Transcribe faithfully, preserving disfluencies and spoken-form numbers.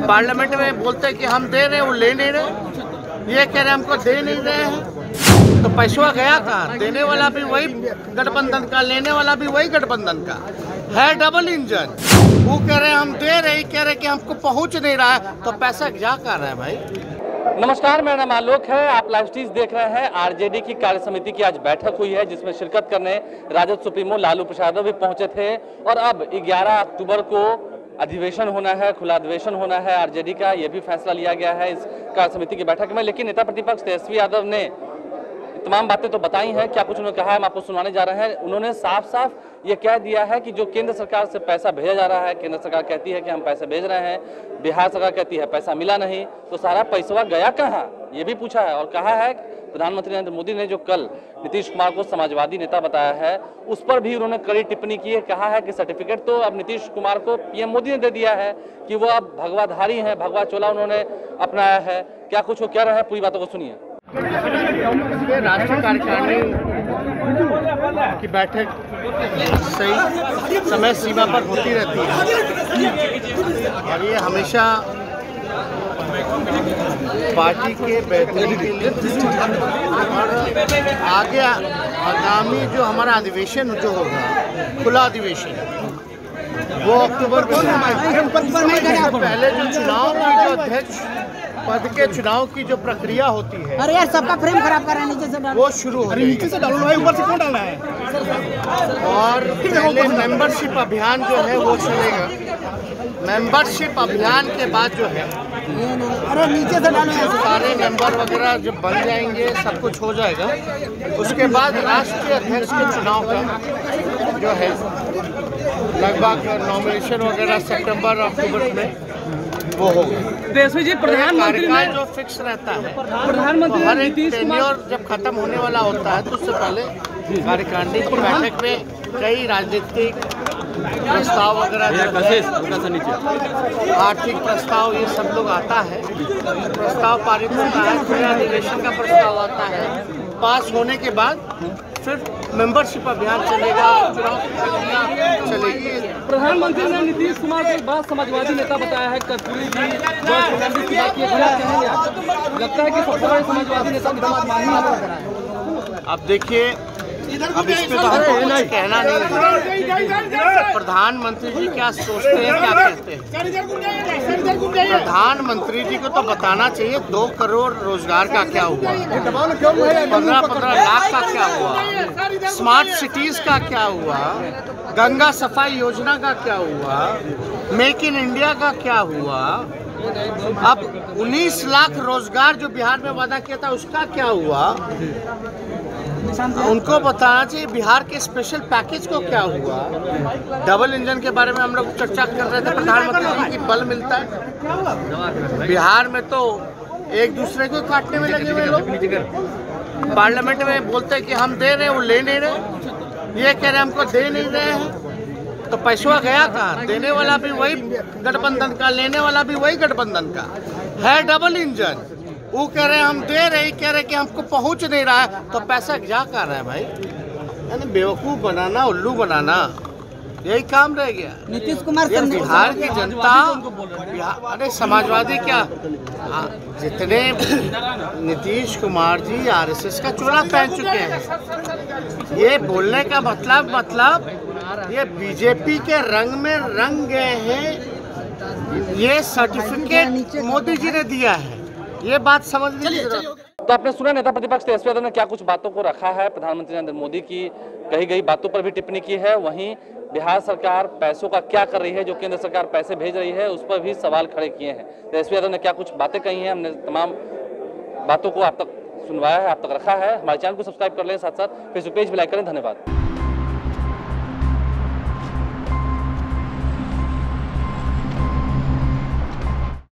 Parliament में बोलते हैं कि हम दे रहे हैं, वो ले नहीं रहे। ये कह रहे हैं हमको दे नहीं रहे हैं, तो पैसा गया कहाँ? देने वाला भी वही गठबंधन का, लेने वाला भी वही गठबंधन का है। Double engine. वो कह रहे हैं हम दे रहे, कह रहे कि हमको पहुंच नहीं रहा है, तो पैसा जा कर रहा है भाई। नमस्कार, मेरा नाम आलोक है। आप लाइव स्ट्रीम देख रहे हैं। आरजेडी की कार्य समिति की आज बैठक हुई है, जिसमें शिरकत करने राजद सुप्रीमो लालू प्रसाद भी पहुंचे थे। और अब ग्यारह अक्टूबर को अधिवेशन होना है, खुला अधिवेशन होना है आरजेडी का। यह भी फैसला लिया गया है इस कार्य समिति की बैठक में। लेकिन नेता प्रतिपक्ष तेजस्वी यादव ने तमाम बातें तो बताई हैं। क्या कुछ उन्होंने कहा है, हम आपको सुनाने जा रहे हैं। उन्होंने साफ साफ ये कह दिया है कि जो केंद्र सरकार से पैसा भेजा जा रहा है, केंद्र सरकार कहती है कि हम पैसे भेज रहे हैं, बिहार सरकार कहती है पैसा मिला नहीं, तो सारा पैसा गया कहाँ, ये भी पूछा है। और कहा है प्रधानमंत्री नरेंद्र मोदी ने जो कल नीतीश कुमार को समाजवादी नेता बताया है, उस पर भी उन्होंने कड़ी टिप्पणी की है। कहा है कि सर्टिफिकेट तो अब नीतीश कुमार को पीएम मोदी ने दे दिया है कि वो अब भगवाधारी हैं, भगवा चोला उन्होंने अपनाया है। क्या कुछ वो कह रहे हैं, पूरी बातों को सुनिए। राष्ट्रीय कार्यकारिणी की बैठक सही समय सीमा पर होती रहती है और ये हमेशा पार्टी के बेहतरी के लिए और आगे आगामी जो हमारा अधिवेशन जो होगा, खुला अधिवेशन, वो अक्टूबर में पहले जो चुनाव की जो अध्यक्ष पद के चुनाव की जो प्रक्रिया होती है, अरे यार सबका फ्रेम खराब कर रहे हैं, नीचे से डालो, वो शुरू हो नीचे से डालो, ऊपर से क्यों डालना है। और पहले मेंबरशिप अभियान जो है वो चलेगा। मेंबरशिप अभियान के बाद जो है, अरे नीचे से डालो, सारे मेंबर वगैरह जब बन जाएंगे, सब कुछ हो जाएगा, उसके बाद राष्ट्रीय अध्यक्ष के चुनाव का जो है लगभग नॉमिनेशन वगैरह सितंबर अक्टूबर में वो होगा। तेजस्वी जी, प्रधानमंत्री ने जो फिक्स रहता है, प्रधानमंत्री तो हर एक टेन्योर जब खत्म होने वाला होता है, तो उससे पहले कार्यकारिणी की बैठक में कई राजनीतिक प्रस्ताव वगैरह, आर्थिक प्रस्ताव, ये सब लोग आता है, प्रस्ताव पारित होता है, फिर अधिवेशन का प्रस्ताव आता है, पास होने के बाद फिर मेंबरशिप अभियान चलेगा, चुनाव की प्रक्रिया चलेगी। प्रधानमंत्री ने नीतीश कुमार को एक बात समाजवादी नेता बताया है, कर्पूरी जी फर्नांडिस की बात की है, लगता है कि सबसे बड़े समाजवादी नेता। अब देखिए, अब इस पे तो हमको कुछ कहना नहीं है। प्रधानमंत्री जी क्या सोचते हैं, क्या कहते हैं। प्रधानमंत्री जी को तो बताना चाहिए दो करोड़ रोजगार का क्या हुआ, पंद्रह पंद्रह लाख का क्या हुआ, स्मार्ट सिटीज का क्या हुआ, गंगा सफाई योजना का क्या हुआ, मेक इन इंडिया का क्या हुआ। अब उन्नीस लाख रोजगार जो बिहार में वादा किया था, उसका क्या हुआ। उनको बताना चाहिए बिहार के स्पेशल पैकेज को क्या हुआ। डबल इंजन के बारे में हम लोग चर्चा कर रहे थे, प्रधानमंत्री जी की बल मिलता है। बिहार में तो एक दूसरे को काटने में लगे हुए लोग। पार्लियामेंट में बोलते हैं कि हम दे रहे हैं, वो ले नहीं रहे। ये कह रहे हैं हमको दे नहीं रहे हैं, तो पैसा गया कहाँ? देने वाला भी वही गठबंधन का, लेने वाला भी वही गठबंधन का है। Double engine. वो कह रहे हैं हम दे रहे, कह रहे कि हमको पहुंच नहीं रहा है, तो पैसा जा कर रहा है भाई। यानी बेवकूफ बनाना, उल्लू बनाना, यही काम रह गया। नीतीश कुमार ये बिहार की जनता, अरे समाजवादी क्या, हाँ, जितने नीतीश कुमार जी आरएसएस का चोला पहन चुके हैं, ये बोलने का मतलब मतलब ये बीजेपी के रंग में रंग गए हैं। ये सर्टिफिकेट मोदी जी ने दिया है, ये बात समझने की जरूरत है। तो आपने सुना नेता प्रतिपक्ष तेजस्वी यादव ने क्या कुछ बातों को रखा है। प्रधानमंत्री नरेंद्र मोदी की कही गई बातों पर भी टिप्पणी की है। वहीं बिहार सरकार पैसों का क्या कर रही है, जो केंद्र सरकार पैसे भेज रही है, उस पर भी सवाल खड़े किए हैं। तेजस्वी यादव ने क्या कुछ बातें कही हैं, हमने तमाम बातों को आप तक सुनवाया है, आप तक रखा है। हमारे चैनल को सब्सक्राइब कर लें, साथ साथ फेसबुक पेज भी लाइक करें। धन्यवाद।